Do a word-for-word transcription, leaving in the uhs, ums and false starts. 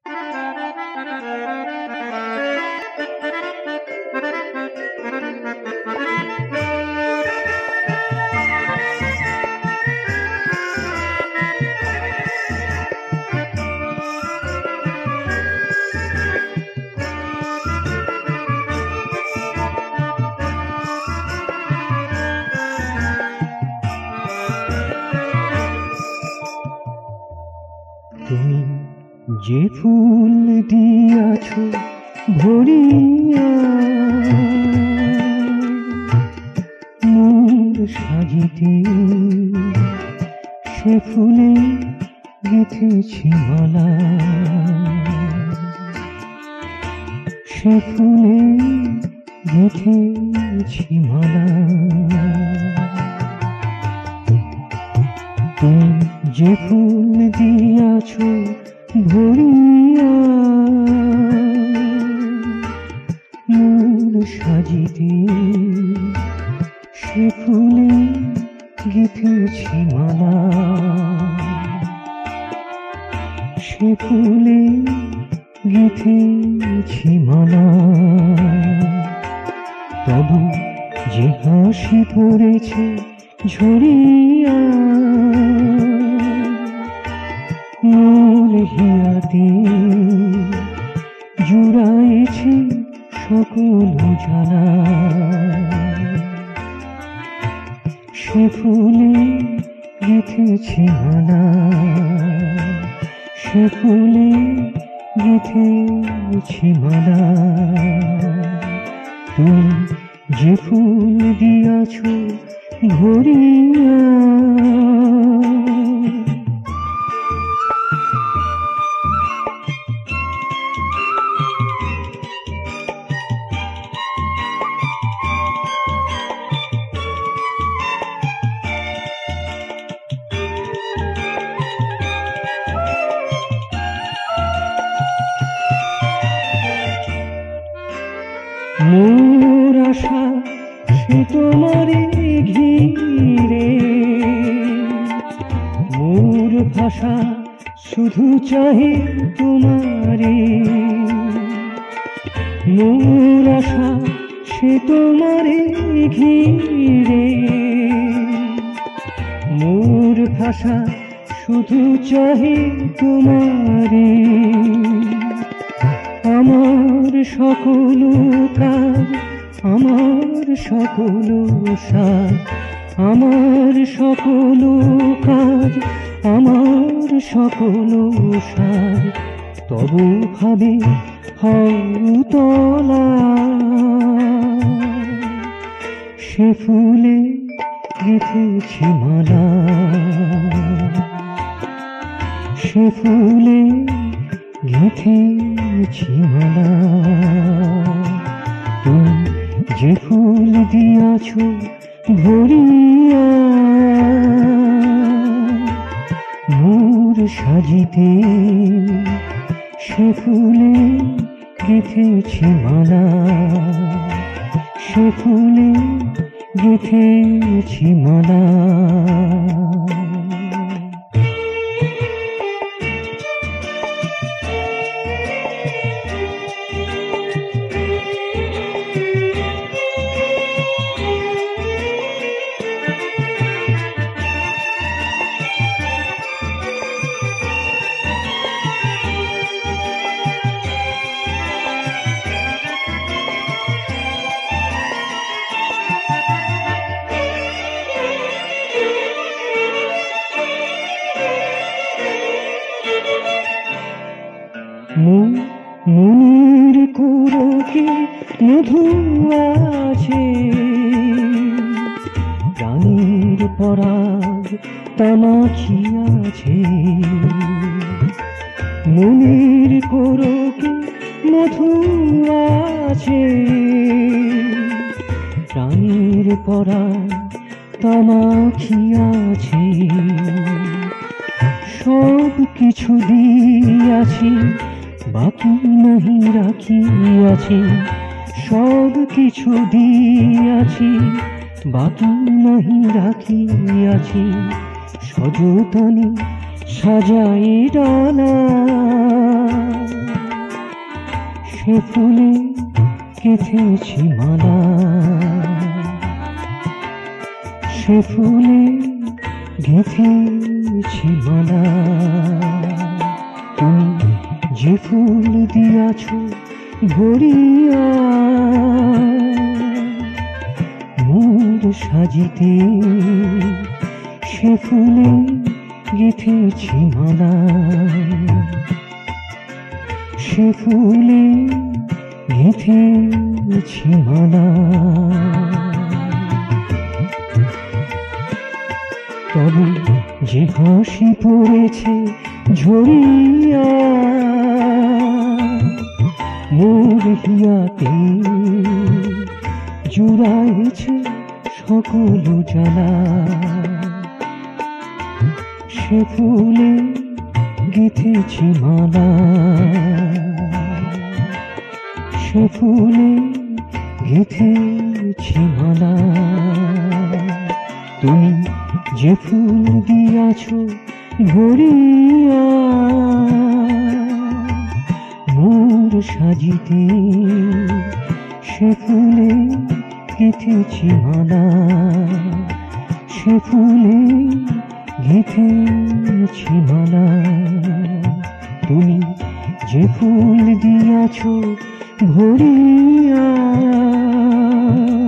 তুমি যে ফুল দিয়াছ ভরিয়া মোর সাজিতে, সে ফুলে গেঁথেছি মালা, সে ফুলে গেঁথেছি মালা। তুমি যে ফুল দিয়াছ ভরিয়া মোর সাজিতে, সে ফুলে গেঁথেছি মালা, সে ফুলে গেঁথেছি মালা। তবু যে হাসি পড়েছে ঝরিয়া মোর হিয়াতে, জুড়াইছে সকল জ্বালা, সে ফুলে গেঁথেছি মালা, সে ফুলে গেঁথেছি মালা। তুমি যে ফুল দিয়াছ ভরিয়া মোর আশা সে তোমারে ঘিরে, মোর ভাষা শুধু চাহে তোমারে, মোর আশা সে তোমারে ঘিরে, মোর ভাষা শুধু চাহে তোমারে। আমার সকল কাজ, আমার সকল সাজ, আমার সকল কাজ, আমার সকল সাজ তবু ভাবে হতলা, সে ফুলে গেঁথেছি মালা, সে ফুলে গেঁথেছি মালা। তুমি যে ফুল দিয়াছ ভরিয়া মোর সাজিতে, সে ফুলে গেঁথেছি মালা, সে ফুলে গেঁথেছি মালা। মনির কোরকে মধু আছে, প্রাণীর পরাগ তামাখিয়াছে। মনির কোরকে মধু আছে, প্রাণীর পরাগ তামাখিয়াছে। সব কিছু দিয়াছি, বাকি নাহি রাখিয়াছি, সব কিছু দিয়াছি, বাকি নাহি রাখিয়াছি। সযতনে সাজাই ডালা, সে ফুলে গেঁথেছি মালা, সে ফুলে গেঁথেছি মালা। তুমি যে ফুল দিয়াছ ভরিয়া মোর সাজিতে, সে ফুলে গেঁথেছি মালা, সে ফুলে গেঁথেছি মালা। তবে যে হাসি পড়েছে ঝরিয়া মোর হিয়াতে, জুড়াইছে সকল জ্বালা, সে ফুলে গেঁথেছি মালা, সে ফুলে গেঁথেছি মালা। তুমি যে ফুল দিয়াছ ভরিয়া মোর সাজিতে, সে ফুলে গেঁথেছি মালা, সে ফুলে গেঁথেছি মালা। তুমি যে ফুল দিয়াছ ভরিয়া